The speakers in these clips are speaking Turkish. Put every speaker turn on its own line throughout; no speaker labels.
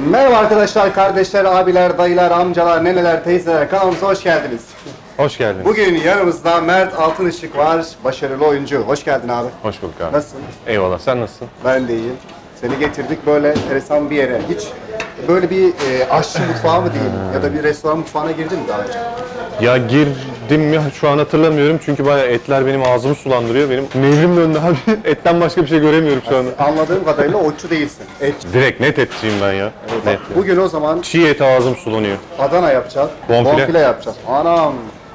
Merhaba arkadaşlar, kardeşler, abiler, dayılar, amcalar, neneler, teyzeler, kanalımıza hoş geldiniz.
Hoş geldiniz.
Bugün yanımızda Mert Altınışık var, başarılı oyuncu. Hoş geldin abi.
Hoş bulduk abi.
Nasılsın?
Eyvallah, sen nasılsın?
Ben de iyiyim. Seni getirdik böyle enteresan bir yere. Hiç böyle bir aşçı mutfağı mı diyeyim ya da bir restoran mutfağına girdin mi daha önce?
Ya girdim mi şu an hatırlamıyorum çünkü bayağı etler benim ağzımı sulandırıyor. Benim nevrim döndü abi. Etten başka bir şey göremiyorum şu anda.
Anladığım kadarıyla otçu değilsin. Etçi.
Direkt net etçiyim ben ya. Net.
Bugün o zaman
Çiğ et ağzım sulanıyor.
Adana yapacağız.
Bonfile.
Yapacağız. Anam.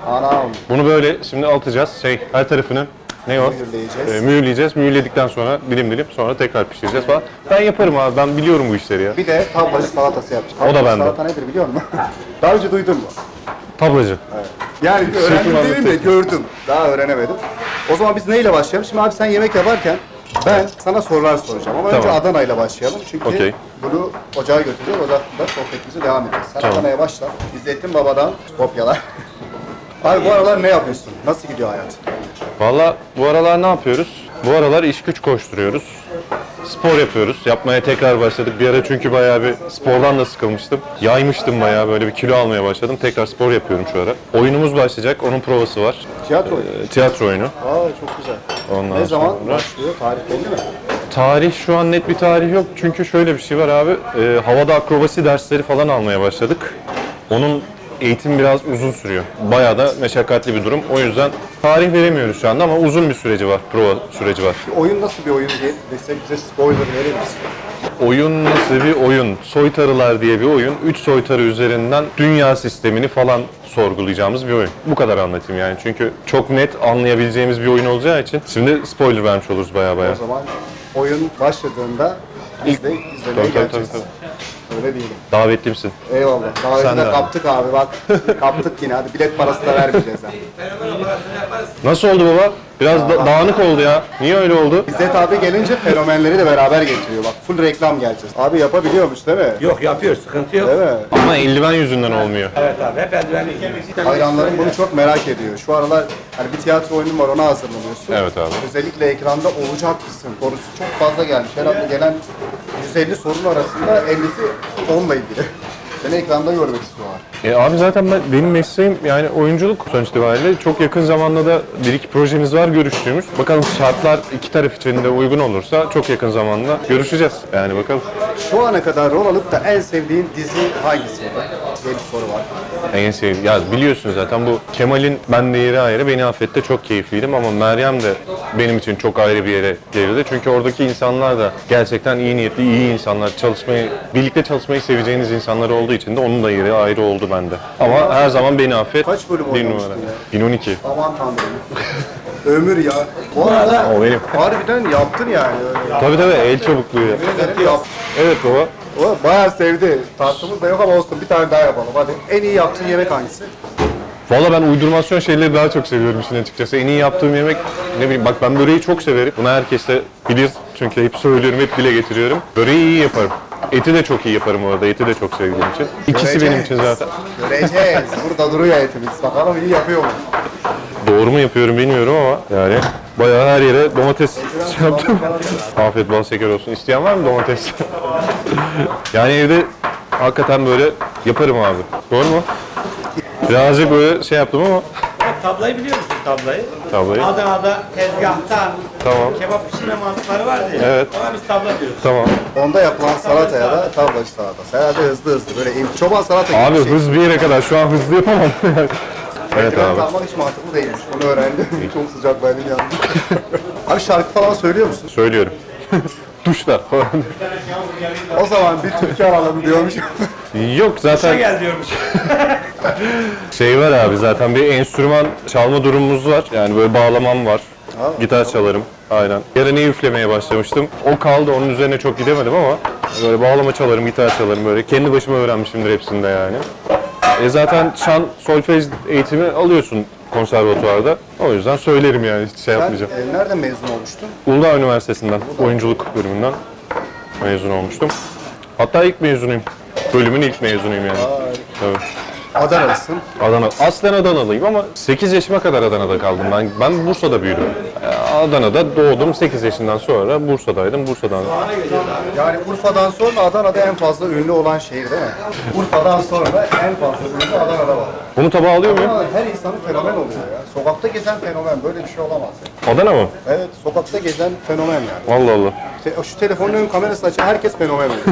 Bunu böyle şimdi atacağız. Her tarafını ne o?
Mühürleyeceğiz.
Mühürleyeceğiz. Mühürledikten sonra dilim dilim sonra tekrar pişireceğiz falan. Ben yaparım abi. Ben biliyorum bu işleri ya.
Bir de tablacı salatası yapacağız.
O da bende.
Salata nedir biliyor musun? Daha önce duydun mu?
Tablacı.
Evet. Yani öğrendim
Şefim
değil mi? Gördüm. Daha öğrenemedim. O zaman biz neyle başlayalım? Şimdi abi sen yemek yaparken ben sana sorular soracağım. Ama önce
Tamam.
Adana ile başlayalım. Çünkü
Okey.
bunu ocağa götürüyor. Ocakta sohbetimize devam edeceğiz. Sen
Tamam.
Adana'ya başla. İzzettin Baba'dan kopyalar. Abi bu aralar ne yapıyorsun? Nasıl gidiyor hayat?
Valla bu aralar ne yapıyoruz? Bu aralar iş güç koşturuyoruz. Spor yapıyoruz. Yapmaya tekrar başladık. Bir ara çünkü bayağı bir spordan da sıkılmıştım. Yaymıştım bayağı böyle bir kilo almaya başladım. Tekrar spor yapıyorum şu ara. Oyunumuz başlayacak. Onun provası var.
Tiyatro.
Tiyatro oyunu.
Çok güzel.
Ondan
Ne zaman
sonra-
başlıyor? Tarih belli mi?
Tarih şu an net bir tarih yok. Çünkü şöyle bir şey var abi. Havada akrobasi dersleri falan almaya başladık. Onun eğitim biraz uzun sürüyor. Bayağı da meşakkatli bir durum. O yüzden tarih veremiyoruz şu anda ama uzun bir süreci var. Prova süreci var.
Oyun nasıl bir oyun diye desek bize spoiler verir misin?
Oyun nasıl bir oyun? Soytarılar diye bir oyun. 3 soytarı üzerinden dünya sistemini falan sorgulayacağımız bir oyun. Bu kadar anlatayım yani. Çünkü çok net anlayabileceğimiz bir oyun olacağı için. Şimdi spoiler vermiş oluruz bayağı.
O zaman oyun başladığında biz de izlemeye geleceğiz.
Tabii.
Öyle diyelim.
Davetlimsin.
Eyvallah. Daha
Sen
önce de
de.
kaptık abi bak. Kaptık yine. Hadi bilet parası da vermeyeceğiz yani.
Nasıl oldu baba? Biraz dağınık oldu ya. Niye öyle oldu?
İzzet abi gelince fenomenleri de beraber getiriyor. Bak full reklam geleceğiz. Abi yapabiliyormuş değil mi?
Yok yapıyor, sıkıntı yok.
Değil mi?
Ama eldiven yüzünden olmuyor.
Evet abi, hep eldivenli.
Hayranlarım bunu çok merak ediyor. Şu aralar hani bir tiyatro oyunun var ona hazırlanıyorsun.
Evet abi.
Özellikle ekranda olacak mısın sorusu çok fazla gelmiş. Herhalde gelen 150 sorunun arasında 50'si onunla ilgili. Seni ekranda görmek istiyorlar.
Abi zaten benim mesleğim yani oyunculuk sonuç itibariyle. Çok yakın zamanda da bir iki projemiz var görüştüğümüz. Bakalım şartlar iki taraf için de uygun olursa çok yakın zamanda görüşeceğiz. Yani bakalım.
Şu ana kadar rol alıp da en sevdiğin dizi hangisi? Diye bir soru var.
En sevdiğim. Ya biliyorsunuz zaten bu Kemal'in bende yeri ayrı. Beni affette çok keyifliydim ama Meryem de benim için çok ayrı bir yere gelirdi. Çünkü oradaki insanlar da gerçekten iyi niyetli, iyi insanlar. Birlikte çalışmayı seveceğiniz insanlar olduğu için de onun da yeri ayrı oldu bende. Ama her zaman beni affet.
Kaç bölüm
bir
oynamıştın
numara.
ya?
1012.
Aman tanrım. Ömür ya. Bu arada
O benim.
harbiden yaptın yani.
Tabii el çabukluğu ya. Evet baba.
O bayağı sevdi. Tartımız da yok ama olsun bir tane daha yapalım hadi. En iyi yaptığın yemek hangisi?
Valla ben uydurmasyon şeyleri daha çok seviyorum işin açıkçası. En iyi yaptığım yemek ne bileyim bak ben böreği çok severim. Bunu herkes de bilir çünkü hep söylüyorum, hep dile getiriyorum. Böreği iyi yaparım. Eti de çok iyi yaparım bu arada. Eti de çok sevdiğim için. İkisi benim için zaten.
Göreceğiz. Burada duruyor etimiz. Bakalım iyi yapıyor mu?
Doğru mu yapıyorum bilmiyorum ama yani bayağı her yere domates yaptım. Afiyet bal şeker olsun. İsteyen var mı domates? Yani evde hakikaten böyle yaparım abi. Doğru mu? Birazcık böyle şey yaptım ama.
Tablayı biliyor musun tablayı?
Tablayı.
Adana'da tezgahta
Tamam.
kebap pişirme mantıkları vardı ya.
Evet.
Ona biz tabla diyoruz.
Tamam.
Onda yapılan salataya da tablacı salatası. Herhalde hızlı böyle çoban salata gibi
Abi
bir şey.
hız bir yere kadar. Şu an hızlı yapamam. Evet
Ekran
abi.
kalmak hiç mantıklı değilmiş. Bunu öğrendim. Çok sıcak benim yandım. Abi şarkı falan söylüyor musun?
Söylüyorum. Duşta falan.
O zaman bir türkü alalım diyormuş.
Yok zaten
Gel diyormuş.
şey var abi zaten bir enstrüman çalma durumumuz var. Yani böyle bağlamam var. Gitar çalarım. Aynen. Yarın iyi üflemeye başlamıştım. O kaldı. Onun üzerine çok gidemedim ama böyle bağlama çalarım, gitar çalarım böyle. Kendi başıma öğrenmişimdir hepsinde yani. Zaten şan, solfej eğitimi alıyorsun konservatuvarda. O yüzden söylerim yani hiç şey
Sen
yapmayacağım.
nereden mezun olmuştun?
Uludağ Üniversitesi'nden, oyunculuk bölümünden mezun olmuştum. Hatta ilk mezunuyum. Bölümün ilk mezunuyum yani. Tabii.
Adanalısın.
Adana. Aslen Adanalıyım ama 8 yaşıma kadar Adana'da kaldım. Ben Bursa'da büyüdüm. Adana'da doğdum. 8 yaşından sonra Bursa'daydım. Bursa'dan.
Yani Urfa'dan sonra Adana'da en fazla ünlü olan şehir değil mi? Urfa'dan sonra en fazla ünlü Adana'da var.
Bunu tabağa alıyor muyum?
Ama her insanın fenomen oluyor ya. Sokakta gezen fenomen, böyle bir şey olamaz.
Adana mı?
Evet, sokakta gezen fenomen yani.
Allah Allah.
Şu telefonun ön kamerasını açan herkes fenomen oluyor.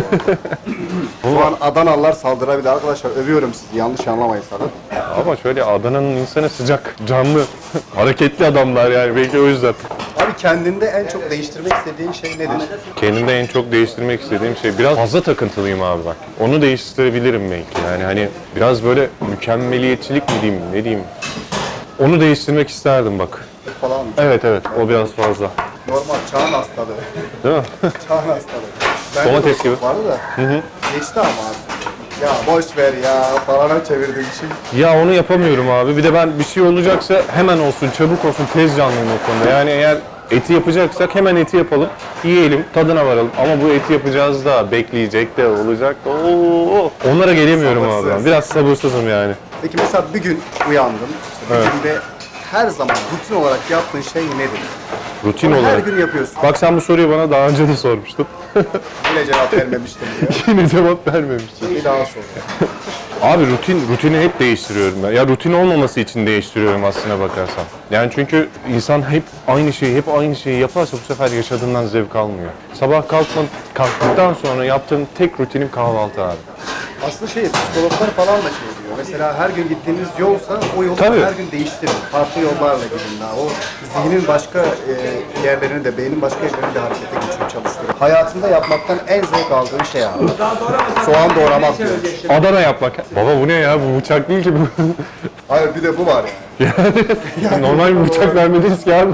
Şu an Adanalılar saldırabilir arkadaşlar. Övüyorum sizi, yanlış anlamayın sakın.
Ama şöyle Adana'nın insanı sıcak, canlı, hareketli adamlar yani belki o yüzden.
Abi kendinde en çok değiştirmek istediğin şey nedir?
Kendimde en çok değiştirmek istediğim şey biraz fazla takıntılıyım abi bak. Onu değiştirebilirim belki yani hani biraz böyle mükemmeliyetçilik mi diyeyim ne diyeyim. Onu değiştirmek isterdim bak.
Falan mı?
Evet o biraz fazla.
Normal çağın hastalığı.
Değil mi?
Çağın hastalığı. Bende
Domates
de
gibi.
Vardı da. Geçti ama abi. Ya boş ver ya falana çevirdim şimdi.
Ya onu yapamıyorum abi. Bir de ben bir şey olacaksa hemen olsun, çabuk olsun, tez canlıyım o konuda. Yani eğer eti yapacaksak hemen eti yapalım, yiyelim, tadına varalım. Ama bu eti yapacağız da, bekleyecek de, olacak da. Oo. Onlara gelemiyorum abi. Ben. Biraz sabırsızım yani.
Peki mesela bir gün uyandım. İşte bir günde her zaman rutin olarak yaptığın şey nedir?
Rutin
Onu her
olarak.
gün yapıyorsun.
Bak sen bu soruyu bana daha önce de sormuştun.
Yine cevap vermemiştim diye.
Yine cevap vermemiştin.
Bir daha sor.
Abi rutini hep değiştiriyorum ben. Ya rutin olmaması için değiştiriyorum aslına bakarsan. Yani çünkü insan hep aynı şeyi yaparsa bu sefer yaşadığından zevk almıyor. Sabah kalktıktan sonra yaptığım tek rutinim kahvaltı abi.
Aslında psikologlar falan da şey diyor. Mesela her gün gittiğiniz yolsa o yolu
Tabii.
her gün değiştirin. Farklı yollarla gidin daha. O zihnin başka yerlerini de, beynin başka yerlerini de harekete geçirip çalıştırın. Hayatında yapmaktan en zevk aldığın şey abi. Soğan doğramak diyor.
Adana yapmak. Baba bu ne ya? Bu bıçak değil ki bu.
Hayır bir de bu var yani.
Normal bir bıçak vermediniz ki abi.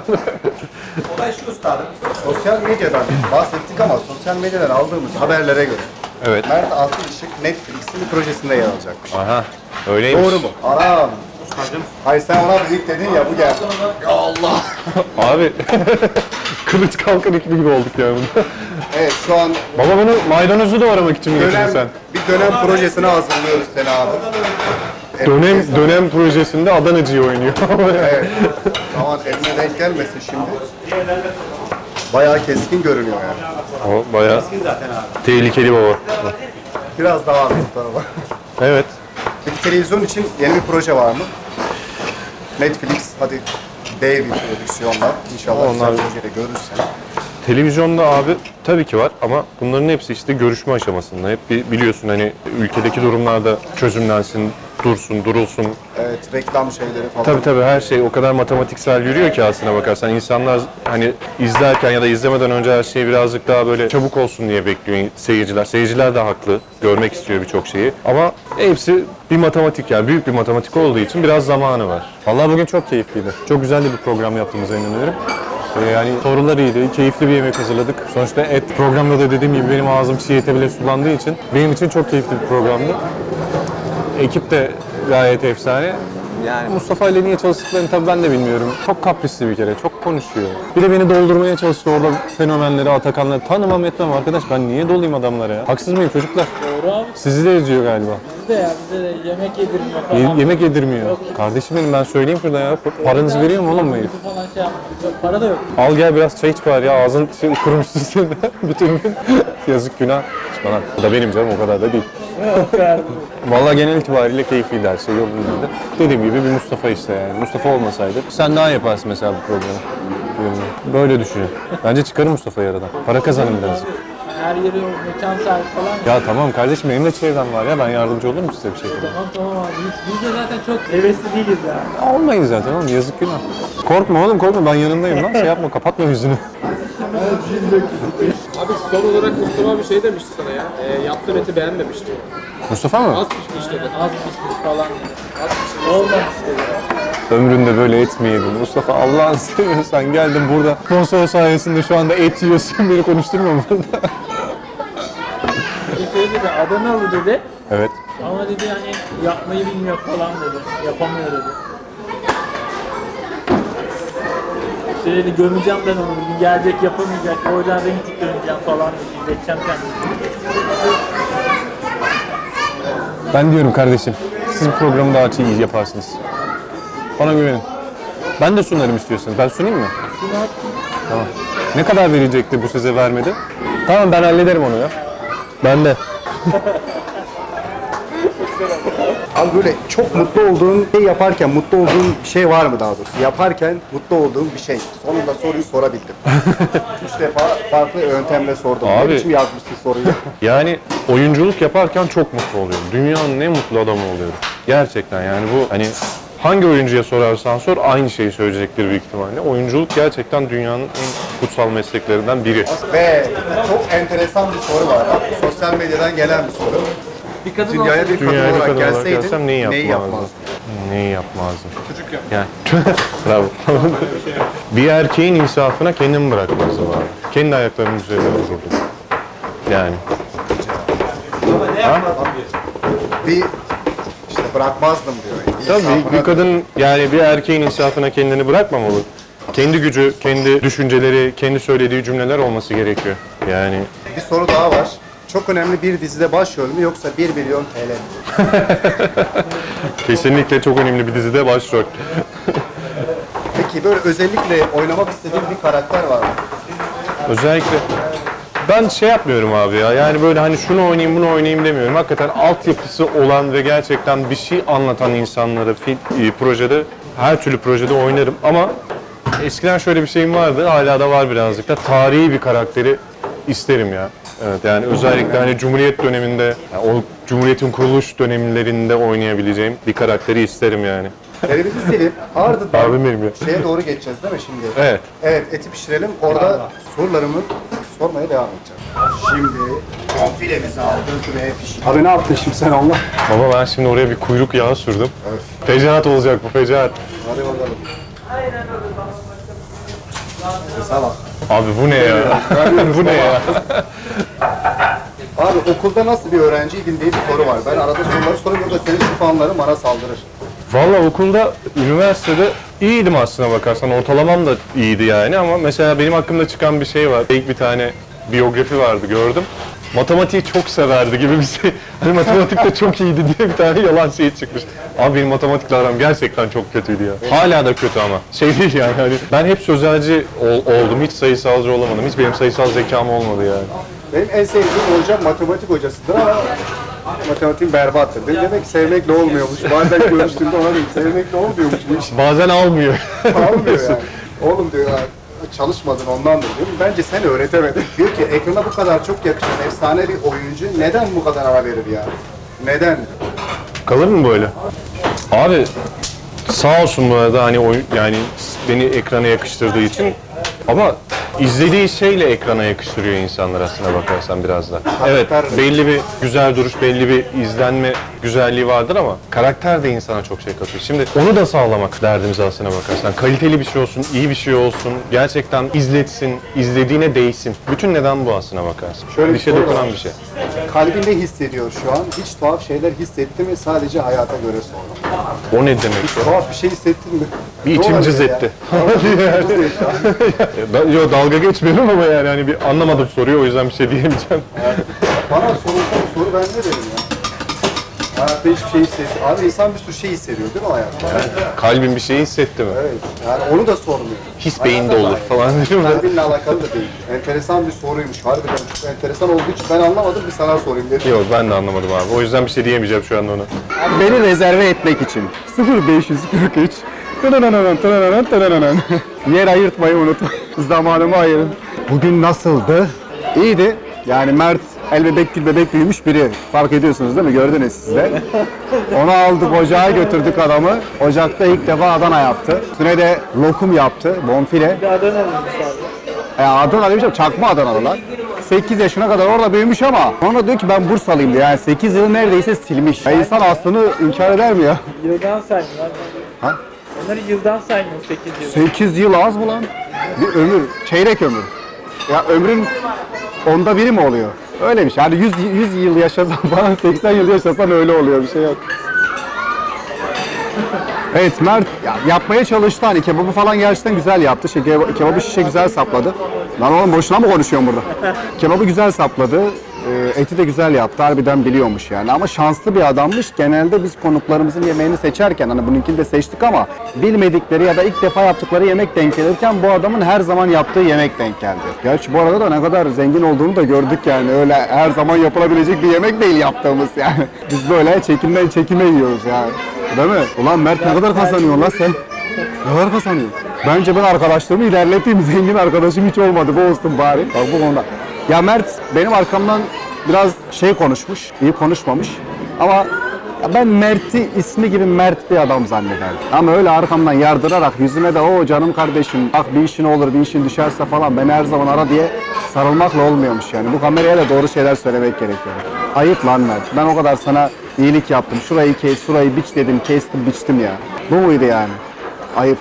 Olay şu üstadım.
Sosyal medyadan bahsettik ama sosyal medyadan aldığımız haberlere göre
Evet.
Mert Altınışık Netflix'in bir projesinde yer alacakmış.
Aha. Öyleymiş.
Doğru mu? Aram. Hayır sen ona büyük dedin ya bu geldi. Ya Allah.
Abi kılıç kalkan ikili gibi olduk ya bunu.
Evet şu an
Baba bunu maydanozu doğramak için mi getirdin sen?
bir dönem projesine hazırlıyoruz seni abi.
Dönem projesinde Adanacı'yı oynuyor.
Evet. Aman eline denk gelmesin şimdi. Bayağı keskin görünüyor yani.
O bayağı
Zaten abi.
tehlikeli baba.
Biraz daha abi bu tarafa.
Evet.
Peki televizyon için yeni bir proje var mı? Netflix hadi dev bir prodüksiyonla inşallah
Onlar-
güzel projeyle görürsen.
Televizyonda abi tabii ki var ama bunların hepsi işte görüşme aşamasında. Hep biliyorsun hani ülkedeki durumlarda çözümlensin, durulsun.
Evet reklam şeyleri falan.
Tabii her şey o kadar matematiksel yürüyor ki aslına bakarsan. İnsanlar hani izlerken ya da izlemeden önce her şey birazcık daha böyle çabuk olsun diye bekliyor seyirciler. Seyirciler de haklı. Görmek istiyor birçok şeyi. Ama hepsi bir matematik yani. Büyük bir matematik olduğu için biraz zamanı var. Vallahi bugün çok keyifliydi. Çok güzel de bir program yaptığımıza inanıyorum. Yani sorular iyiydi, keyifli bir yemek hazırladık. Sonuçta et programda da dediğim gibi benim ağzım çiğ ete bile sulandığı için benim için çok keyifli bir programdı. Ekip de gayet efsane. Yani Mustafa ile niye çalıştıklarını tabii ben de bilmiyorum. Çok kaprisli bir kere, çok konuşuyor. Bir de beni doldurmaya çalıştı orada fenomenleri, Atakanları. Tanımam etmem arkadaş, ben niye dolayım adamlara ya? Haksız mıyım çocuklar?
Doğru abi.
Sizi de eziyor galiba.
Bize de yemek yedirmiyor falan.
Yemek yedirmiyor. Kardeşim benim ben söyleyeyim şurada ya. Paranızı veriyor mu oğlum bu herif?
Falan şey yapmıyor. Yok, para da yok.
Al gel biraz çay iç bari ya ağzın kurumuşsun senin bütün gün. Yazık günah. İç bana. Bu da benim canım o kadar da değil.
Yok verdim.
Vallahi genel itibariyle keyifliydi her şey yolundaydı. Dediğim gibi bir Mustafa işte yani. Mustafa olmasaydı sen daha yaparsın mesela bu programı. Böyle düşünüyorum. Bence çıkarım Mustafa'yı aradan. Para kazanın birazcık.
Her yeri mekan sahibi falan.
Ya tamam kardeşim benim de çevrem var ya ben yardımcı olurum size bir şekilde.
Tamam abi. Biz de zaten çok hevesli değiliz yani.
Olmayın zaten oğlum yazık günah. Korkma oğlum korkma ben yanındayım lan şey yapma kapatma yüzünü.
Abi son olarak Mustafa bir şey demişti sana ya. Yaptığın eti beğenmemişti.
Mustafa mı?
Az pişmiş dedi.
Az pişmiş falan dedi. Olmamış dedi.
Ömründe böyle et mi yedin? Mustafa Allah'ını seviyorsan geldin burada sponsor sayesinde şu anda et yiyorsun beni konuşturma burada.
Bir şey dedi Adanalı dedi.
Evet.
Ama dedi hani yapmayı bilmiyor falan dedi. Yapamıyor dedi. İşte dedi gömeceğim ben onu dedi. Gelecek yapamayacak. O yüzden renk döneceğim falan dedi. İzleteceğim kendimi.
Ben diyorum kardeşim siz programı daha iyi yaparsınız. Bana güvenin. Ben de sunarım istiyorsanız. Ben sunayım mı? Tamam. Ne kadar verecekti bu size vermedi? Tamam ben hallederim onu ya. Ben de.
Abi böyle çok mutlu olduğun şey yaparken mutlu olduğun bir şey var mı daha doğrusu? Yaparken mutlu olduğun bir şey. Sonunda soruyu sorabildim. 3 defa farklı yöntemle sordum.
Abi.
Ne biçim yazmışsın soruyu?
Yani oyunculuk yaparken çok mutlu oluyorum. Dünyanın en mutlu adamı oluyorum. Gerçekten yani bu hani hangi oyuncuya sorarsan sor aynı şeyi söyleyecektir büyük ihtimalle. Oyunculuk gerçekten dünyanın en kutsal mesleklerinden biri.
Ve çok enteresan bir soru var. Sosyal medyadan gelen bir soru.
Bir kadın
Dünyaya bir kadın
Dünyaya bir
olarak
kadın olarak
gelseydin
gelsem neyi yapmazdım?
yapmazdın?
Neyi yapmazdım? Çocuk yapmazdım. Yani. Bravo. Bir erkeğin insafına kendimi bırakmazdım abi. Kendi ayaklarımın üzerinde dururdum. Yani.
Bir işte bırakmazdım diyor.
Tabii
İnsafına
bir kadın yani bir erkeğin insafına kendini bırakmamalı. Kendi gücü, kendi düşünceleri, kendi söylediği cümleler olması gerekiyor. Yani
Bir soru daha var. Çok önemli bir dizide başrol mü yoksa 1 milyon TL mi?
kesinlikle çok önemli bir dizide başrol.
Peki böyle özellikle oynamak istediğin bir karakter var mı?
Özellikle ben şey yapmıyorum abi ya. Yani böyle hani şunu oynayayım, bunu oynayayım demiyorum. Hakikaten altyapısı olan ve gerçekten bir şey anlatan insanları projede, her türlü projede oynarım ama eskiden şöyle bir şeyim vardı, hala da var birazcık da tarihi bir karakteri isterim ya. Evet yani özellikle hani Cumhuriyet döneminde, yani o Cumhuriyet'in kuruluş dönemlerinde oynayabileceğim bir karakteri isterim yani.
Elimizi silip ardından
Abim benim ya.
şeye doğru geçeceğiz değil mi şimdi?
Evet.
Evet, eti pişirelim. Orada sorularımı sormaya devam edeceğim. Şimdi bonfilemizi aldık ve pişirdik. Abi ne yaptın şimdi sen onunla?
Baba ben şimdi oraya bir kuyruk yağı sürdüm.
Evet.
Fecaat olacak bu, fecaat.
Hadi bakalım. Sağ bak.
Abi bu ne ya? Bu ne ya?
Abi okulda nasıl bir öğrenciydin diye bir soru var. Ben arada soruları soruyorum da senin şu puanların bana saldırır.
Valla okulda, üniversitede iyiydim aslına bakarsan. Ortalamam da iyiydi yani ama mesela benim hakkımda çıkan bir şey var. İlk bir tane biyografi vardı gördüm. Matematiği çok severdi gibi bir şey. Hani matematikte çok iyiydi diye bir tane yalan şey çıkmış. Abi benim matematikle aram gerçekten çok kötüydü ya. Hala da kötü ama. Şey değil yani hani ben hep sözelci oldum. Hiç sayısalcı olamadım. Hiç benim sayısal zekam olmadı yani.
Benim en sevdiğim hocam matematik hocasıdır ama matematiğim berbattır. Benim demek ki sevmekle olmuyormuş. Bazen görüştüğümde ona dedim sevmekle olmuyormuş bu iş.
Bazen almıyor.
Almıyor yani. Oğlum diyor ya, çalışmadın ondandır diyorum. Bence sen öğretemedin. Diyor ki ekrana bu kadar çok yakışan efsane bir oyuncu neden bu kadar ara verir ya? Neden?
Kalır mı böyle? Abi sağ olsun bu arada hani oyun yani beni ekrana yakıştırdığı için ama izlediği şeyle ekrana yakıştırıyor insanlar aslına bakarsan biraz da. Evet belli bir güzel duruş, belli bir izlenme güzelliği vardır ama karakter de insana çok şey katıyor. Şimdi onu da sağlamak derdimiz aslına bakarsan. Kaliteli bir şey olsun, iyi bir şey olsun, gerçekten izletsin, izlediğine değsin. Bütün neden bu aslına bakarsın.
Şöyle
bir
bir
şey
soru
dokunan
var.
bir şey.
Kalbinde hissediyor şu an. Hiç tuhaf şeyler hissetti mi sadece hayata göre sonra?
O ne demek?
Tuhaf bir şey hissettin mi?
Bir
Ne
içim
olabilir
cız
ya?
etti.
Cız etti ha.
Yo dalga geçmiyorum ama yani hani bir anlamadım soruyu o yüzden bir şey diyemeyeceğim.
Bana sorulsa bu soru ben ne derim ya? Hayatta hiçbir şey hissediyor. Abi insan bir sürü şey hissediyor değil mi hayatta?
Kalbim bir şey hissetti mi?
Evet. Yani onu da sormuyor.
His beyinde olur falan diyorum da.
Kalbinle alakalı da değil. Enteresan bir soruymuş. Harbiden çok enteresan olduğu için ben anlamadım bir sana sorayım dedim.
Yok ben de anlamadım abi. O yüzden bir şey diyemeyeceğim şu anda ona.
Beni rezerve etmek için 0543 yer ayırtmayı unutma. Zamanımı ayırın. Bugün nasıldı? İyiydi. Yani Mert el bebek gül bebek büyümüş biri. Fark ediyorsunuz değil mi? Gördünüz siz de. Onu aldık ocağa götürdük adamı. Ocakta ilk defa Adana yaptı. Üstüne de lokum yaptı. Bonfile.
Bir Adana almış abi.
Adana demişim çakma Adanalılar. 8 yaşına kadar orada büyümüş ama sonra diyor ki ben Bursalıyım diyor. Yani 8 yılı neredeyse silmiş. Ya insan aslını inkar eder mi ya?
Yıldan saymıyor abi.
Ha?
Onları yıldan saymıyor 8 yıl.
8 yıl az mı lan? Bir ömür, çeyrek ömür. Ya ömrün onda biri mi oluyor? Öyleymiş. Yani 100 yıl yaşasan falan 80 yıl yaşasan öyle oluyor. Bir şey yok. Evet Mert yapmaya çalıştı hani kebabı falan gerçekten güzel yaptı. Kebabı şişe güzel sapladı. Lan oğlum boşuna mı konuşuyorum burada? Kebabı güzel sapladı. eti de güzel yaptı. Harbiden biliyormuş yani. Ama şanslı bir adammış. Genelde biz konuklarımızın yemeğini seçerken hani bununkini de seçtik ama bilmedikleri ya da ilk defa yaptıkları yemek denk gelirken bu adamın her zaman yaptığı yemek denk geldi. Gerçi bu arada da ne kadar zengin olduğunu da gördük yani. Öyle her zaman yapılabilecek bir yemek değil yaptığımız yani. Biz böyle çekime yiyoruz yani. Değil mi? Ulan Mert ne kadar kazanıyor lan sen? Ne kadar kazanıyor? Bence ben arkadaşlarımı ilerleteyim. Zengin arkadaşım hiç olmadı. Bu olsun bari. Bak bu konuda. Ya Mert benim arkamdan biraz konuşmuş. İyi konuşmamış. Ama ya ben Mert'i ismi gibi Mert bir adam zannederdim. Ama öyle arkamdan yardırarak yüzüme de o canım kardeşim bak bir işin olur bir işin düşerse falan beni her zaman ara diye sarılmakla olmuyormuş yani. Bu kameraya da doğru şeyler söylemek gerekiyor. Ayıp lan Mert. Ben o kadar sana iyilik yaptım. Şurayı kes, şurayı biç dedim. Kestim, biçtim ya. Bu muydu yani? Ayıp.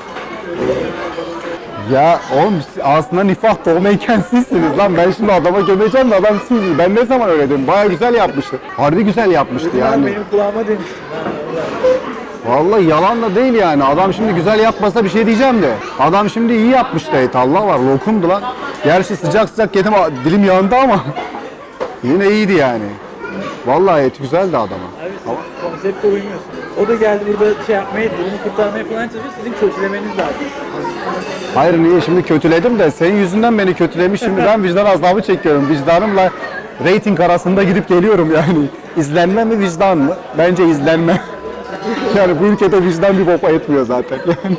Ya oğlum aslında nifah tohumeyken sizsiniz lan. Ben şimdi adama gömeceğim de adam sizsiniz. Ben ne zaman öyle dedim? Baya güzel yapmıştı. Harbi güzel yapmıştı yani.
Benim kulağıma demiştin.
Vallahi yalan da değil yani. Adam şimdi güzel yapmasa bir şey diyeceğim de. Adam şimdi iyi yapmıştı et. Allah var lokumdu lan. Gerçi sıcak sıcak yedim dilim yandı ama yine iyiydi yani. Vallahi et güzeldi adama.
Abi siz konsepte uymuyorsunuz. O da geldi burada şey yapmaya, durumu kurtarmaya falan çalışıyor. Sizin kötülemeniz lazım.
Hayır niye şimdi kötüledim de senin yüzünden beni kötülemiş. Şimdi ben vicdan azabı çekiyorum. Vicdanımla reyting arasında gidip geliyorum yani. İzlenme mi vicdan mı? Bence izlenme. Yani bu ülkede vicdan bir bopa etmiyor zaten. Yani.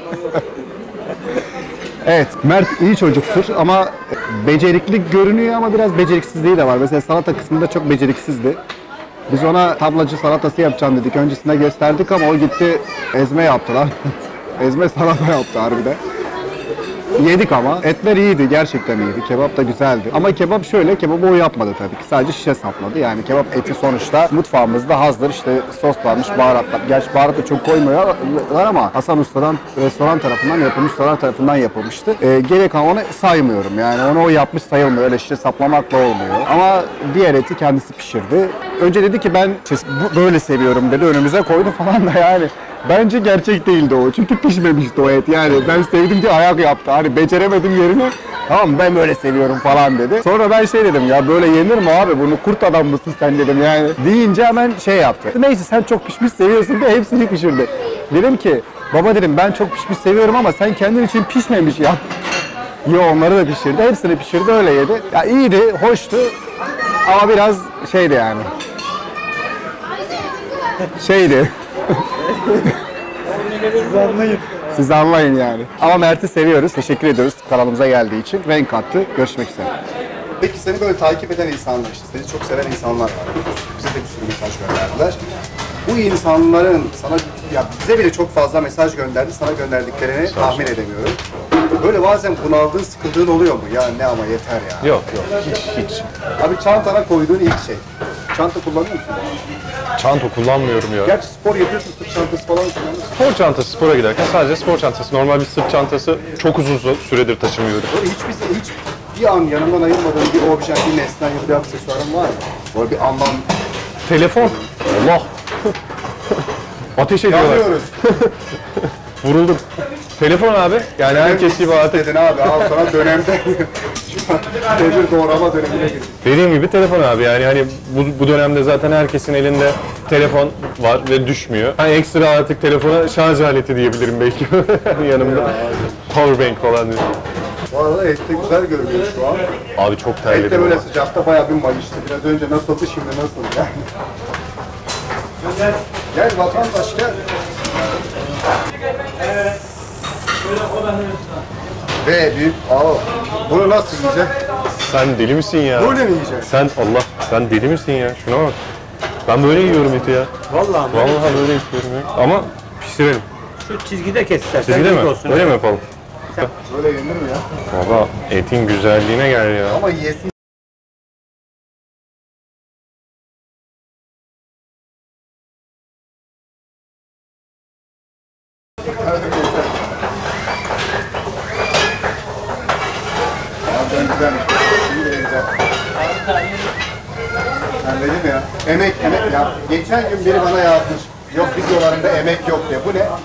Evet, Mert iyi çocuktur ama becerikli görünüyor ama biraz beceriksizliği de var. Mesela salata kısmında çok beceriksizdi. Biz ona tablacı salatası yapacağım dedik. Öncesinde gösterdik ama o gitti ezme yaptılar. Ezme salata yaptı harbiden. Yedik ama. Etler iyiydi, gerçekten iyiydi. Kebap da güzeldi. Ama kebap şöyle, kebabı o yapmadı tabii ki. Sadece şişe sapladı. Yani kebap eti sonuçta mutfağımızda hazır. İşte soslanmış, baharatlar. Gerçi baharat da çok koymuyorlar ama Hasan Usta'dan, restoran tarafından yapılmış, ustalar tarafından yapılmıştı. Gerek kalan onu saymıyorum. Yani onu o yapmış sayılmıyor. Öyle şişe saplamakla olmuyor. Ama diğer eti kendisi pişirdi. Önce dedi ki ben böyle seviyorum dedi. Önümüze koydu falan da yani. Bence gerçek değildi o. Çünkü pişmemişti o et. Yani ben sevdim diye ayak yaptı. Hani beceremedim yerini. Tamam ben böyle seviyorum falan dedi. Sonra ben dedim ya böyle yenir mi abi? Bunu kurt adam mısın sen dedim yani. Deyince hemen yaptı. Neyse sen çok pişmiş seviyorsun diye hepsini pişirdi. Dedim ki baba dedim ben çok pişmiş seviyorum ama sen kendin için pişmemiş yap. Yo onları da pişirdi. Hepsini pişirdi öyle yedi. Ya iyiydi, hoştu. Ama biraz yani. Siz anlayın yani. Ama Mert'i seviyoruz. Teşekkür ediyoruz kanalımıza geldiği için. Renk kattı. Görüşmek üzere. Peki seni böyle takip eden insanlar işte, seni çok seven insanlar var. Bize de bir sürü mesaj gönderdiler. Bu insanların sana, ya bize bile çok fazla mesaj gönderdi, sana gönderdiklerini tahmin edemiyorum. Böyle bazen bunaldığın, sıkıldığın oluyor mu? Ya ne ama yeter ya.
Yok hiç.
Abi çantana koyduğun ilk şey. Çanta kullanıyor musun?
Çanta kullanmıyorum ya.
Gerçi spor yapıyorsun, sırt çantası falan kullanıyorsun.
Spor çantası spora giderken sadece spor çantası. Normal bir sırt çantası çok uzun süredir taşımıyorum.
Böyle hiç bir an yanından ayırmadığın bir obje, bir nesne ya da bir aksesuarın var mı? Böyle bir anlam.
Telefon. Allah. Ateş ediyorlar.
Yanıyoruz.
Vuruldum. Telefon abi. Yani herkes gibi artık.
Dedin abi al sonra dönemde. Şu an devir doğrama dönemine girdik.
Dediğim gibi telefon abi yani hani bu dönemde zaten herkesin elinde telefon var ve düşmüyor. Hani ekstra artık telefona şarj aleti diyebilirim belki yanımda. Powerbank falan diyor.
Bu arada et de güzel görünüyor şu an.
Abi çok
Et
terledim.
de böyle sıcakta bayağı bir mayıştı. Biraz önce nasıldı şimdi nasıl yani. Gel vatandaş gel. Ve büyük, bunu nasıl yiyecek?
Sen deli misin ya?
Böyle mi yiyecek?
Sen deli misin ya? Şuna bak. Ben böyle yiyorum eti ya.
Vallahi
Vallahi böyle yiyorum ya. Ama pişirelim.
şu çizgide kes istersen.
Çizgide mi?
Olsun.
Öyle mi yapalım?
Böyle yenir mi ya?
Baba etin güzelliğine gel ya.
Ama yesin. Ben dedim ya, emek ya. Geçen gün biri bana yazmış, yok videolarında emek yok diye. Bu ne?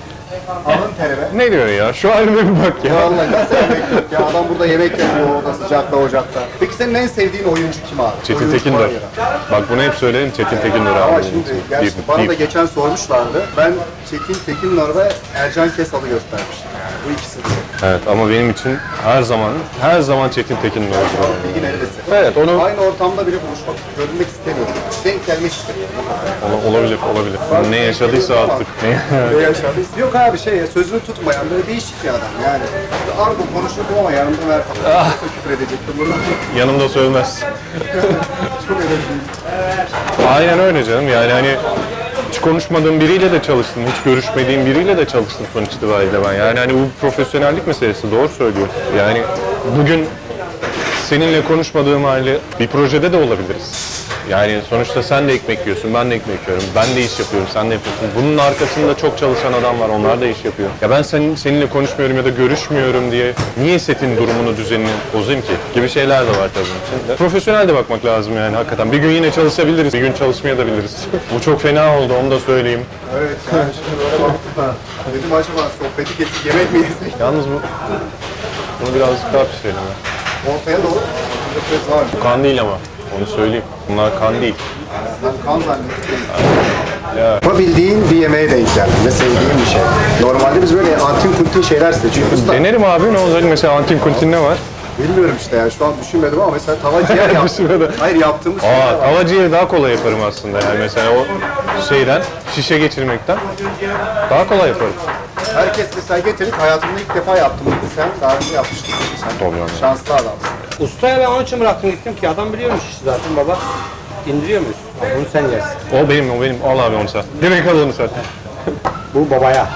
Alın terime.
Ne diyor ya? Şu halime bir bak ya.
Vallahi nasıl yemek yok ya? Adam burada yemek yapıyor orada sıcakta ocakta. Peki senin en sevdiğin oyuncu kim abi?
Çetin
Oyuncu
Tekindor.
var ya.
Bak bunu hep söylerim, Çetin Tekindor abi.
Ama
benim
şimdi
için.
gerçi
Bir-
bana
bir-
da geçen sormuşlardı. Ben Çetin Tekindor ve Ercan Kesal'ı göstermiştim. Yani bu ikisi de.
Evet ama benim için her zaman Çetin Tekindor.
Bilgin ellisi.
Evet onu
Aynı ortamda bile buluşmak, görünmek istemiyorum. Denk gelmek istemiyorum.
olabilir. Ne yaşadıysa artık.
Ne yaşadıysa. Yok abi sözünü tutmayan böyle değişik bir adam yani. Argo konuşurdum ama yanımda ver. Nasıl küfür edecektim buradan.
Yanımda sövmez.
Çok önemli.
Aynen öyle canım. Yani hani hiç konuşmadığım biriyle de çalıştım. Hiç görüşmediğim biriyle de çalıştım sonuç itibariyle ben. Yani hani bu profesyonellik meselesi, doğru söylüyor. Yani bugün seninle konuşmadığım halde bir projede de olabiliriz. Yani sonuçta sen de ekmek yiyorsun, ben de ekmek yiyorum. Ben de iş yapıyorum, sen de yapıyorsun. Bunun arkasında çok çalışan adam var, onlar da iş yapıyor. Ya ben seninle konuşmuyorum ya da görüşmüyorum diye niye setin durumunu, düzenini bozayım ki? Gibi şeyler de var tabii. Profesyonel de bakmak lazım yani hakikaten. Bir gün yine çalışabiliriz, bir gün çalışmayabiliriz. Bu çok fena oldu, onu da söyleyeyim.
Evet yani şimdi böyle baktım da. Dedim acaba sohbeti kesip yemek mi yesek?
Yalnız bunu birazcık daha pişirelim ya.
Ortaya doğru bir var.
Bu kan değil ama, onu söyleyeyim. Bunlar kan değil.
Ben kan zannettim. Yapabildiğin bir yemeğe denk geldim ve sevdiğim bir şey. Normalde biz böyle antin kuntin şeyler seçiyoruz da.
Denerim abi, ne olacak? Mesela antin kuntin ne var?
Bilmiyorum işte yani şu an düşünmedim ama mesela tava ciğer yaptım.
Düşünmedim.
Hayır yaptığımız şeyler var.
Tava ciğeri daha kolay yaparım aslında yani mesela o şeyden, şişe geçirmekten daha kolay yaparım.
Herkes mesela getirip hayatımda ilk defa yaptım. Sen daha önce yapmıştın. Sen
Tabii yani.
şanslı adamsın.
Ustaya ben onun için bıraktım gittim ki adam biliyormuş işte zaten baba. İndiriyor muyuz? Al bunu sen yersin.
O benim. Al abi onu sen. Direkt al onu sen.
Bu babaya.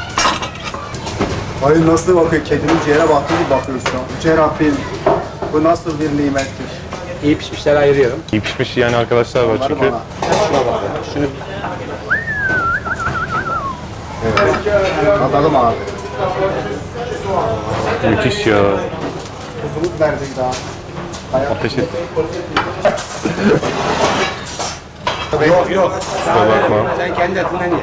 Hayır nasıl bakıyor? Kedinin ciğere baktığı gibi bakıyorsun şu an. Yüce Rabbim, bu nasıl bir nimettir?
İyi pişmişler ayırıyorum.
İyi pişmiş yani arkadaşlar var
Onları
çünkü.
bana.
Şuna bak ya. Şunu
Anladım abi.
Müthiş ya.
Tuzumuz neredeydi abi?
Ateş et.
yok.
Kusura bakma.
Sen kendi etinden ye.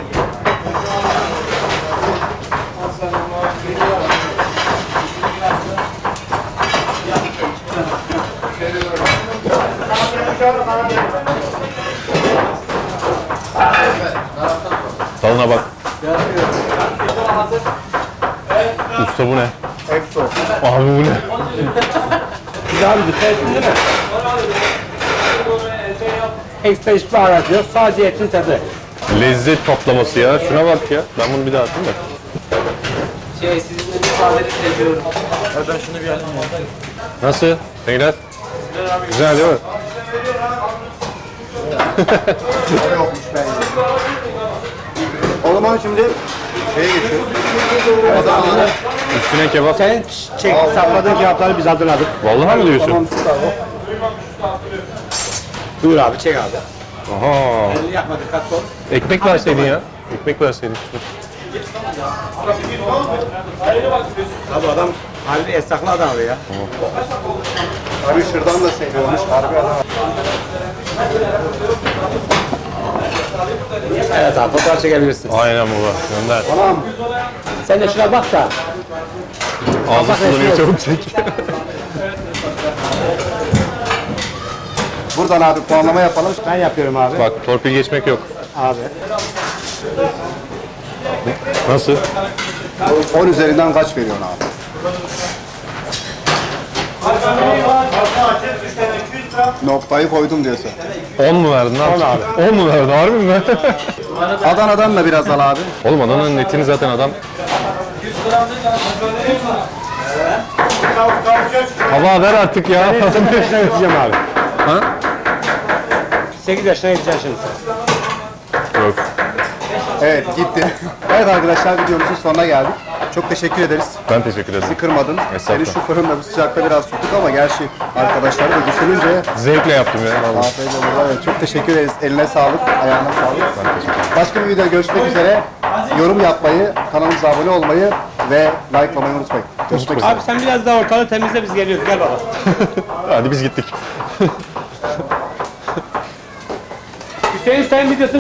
Tadına bak. Usta bu ne?
Exo.
Abi bu ne?
Güzel abi dikkat ettin değil mi? Ekstra hiçbir baharat yok. Sadece etin tadı.
Lezzet patlaması ya. Şuna bak ya. Ben bunu bir daha atayım da.
Sizinle müsaadeni seviyorum.
Nasıl? Neyler? Güzel değil mi?
O yokmuş ben yedim. O zaman şimdi şeye geçiyoruz. Adana'da.
Üstüne kebap.
Sen sakladığın kağıtları biz hazırladık.
Vallahi mi diyorsun?
Tamam süper bu.
Buyur abi çek abi.
Aha.
Elini yakma dikkatli ol.
Ekmek verseydin ya. Ekmek verseydin.
Abi adam harbi esnaflı adam abi ya.
Abi şırdan da seviyormuş. Harbi adam.
Evet abi fotoğraf çekebilirsiniz.
Aynen baba. Gönder.
Anam.
Sen de şuna bak da.
Ağzı sulanıyor, çabuk çek.
Buradan abi puanlama yapalım.
Ben yapıyorum abi.
Bak torpil geçmek yok.
Abi.
Nasıl?
10 üzerinden kaç veriyorsun abi? Noktayı koydum diyorsun.
10 mu verdin abi? 10 mu verdin? Harbi mi?
Adana'dan da biraz al abi.
Oğlum Adana'nın etini zaten adam... Hava ver artık ya.
8 yaşına gideceğim abi.
Ha?
8 yaşına gideceksin şimdi sen.
Yok.
Evet gitti. Evet arkadaşlar videomuzun sonuna geldik. Çok teşekkür ederiz.
Ben teşekkür ederim.
Bizi kırmadın. Seni
Estağfurullah.
şu fırında bu sıcakta biraz tuttuk ama gerçi arkadaşlar da düşününce
Zevkle yaptım ya. Vallahi.
afiyet olsun. Evet, çok teşekkür ederiz. Eline sağlık, ayağına sağlık.
Ben teşekkür ederim.
Başka bir videoda görüşmek üzere. Yorum yapmayı, kanalımıza abone olmayı ve likelamayı unutmayın. Görüşmek üzere.
Abi sen biraz daha ortalığı temizle biz geliyoruz. Gel baba.
Hadi biz gittik.
Hüseyin sen videosu